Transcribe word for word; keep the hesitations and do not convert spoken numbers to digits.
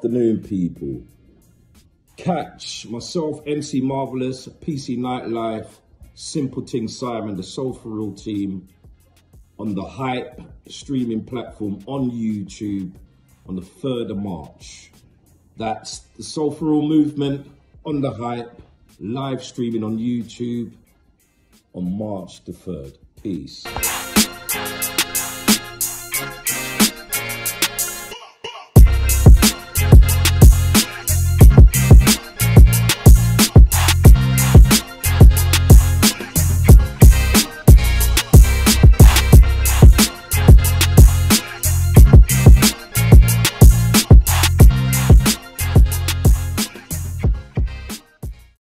afternoon, people. Catch myself, M C Marvelous, P C Nightlife, Simple Ting Simon, the Soul For Real team on the Hype streaming platform on YouTube on the third of March. That's the Soul For Real movement on the Hype, live streaming on YouTube on March the third. Peace.